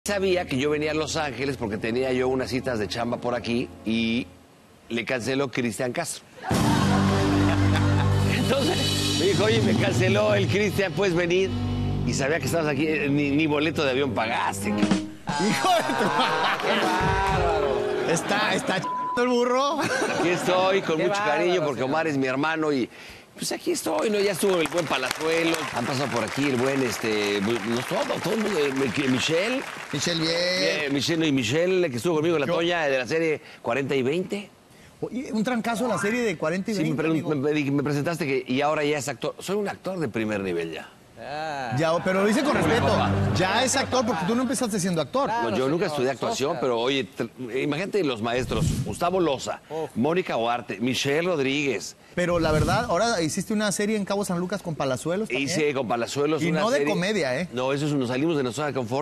Sabía que yo venía a Los Ángeles porque tenía yo unas citas de chamba por aquí y le canceló Cristian Castro. Entonces me dijo, oye, me canceló el Cristian, ¿puedes venir? Y sabía que estabas aquí, ni boleto de avión pagaste. ¡Hijo de tu ¡Qué bárbaro! Está el burro. Aquí estoy con mucho cariño porque Omar es mi hermano y pues aquí estoy, ¿no? Ya estuvo el buen Palazuelos, han pasado por aquí el buen, todo el mundo, Michelle. Michelle, bien. Michelle, que estuvo conmigo en la Toña de la serie 40 y 20. Oye, un trancazo la serie de 40 y 20. Sí, me presentaste y ahora ya es actor. Soy un actor de primer nivel ya. Ya, pero lo dice con respeto. Ya es actor porque tú no empezaste siendo actor. No, yo nunca estudié actuación, pero oye, imagínate los maestros, Gustavo Loza, Mónica Huarte, Michelle Rodríguez. Pero la verdad, ahora hiciste una serie en Cabo San Lucas con Palazuelos también. Hice con Palazuelos y una no de serie. comedia, ¿eh? No, eso es, nos salimos de nuestra zona de confort.